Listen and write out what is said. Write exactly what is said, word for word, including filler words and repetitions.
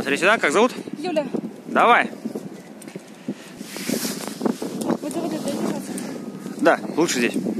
Смотри сюда, как зовут? Юля. Давай. Вы говорите, да, держаться? Да, лучше здесь.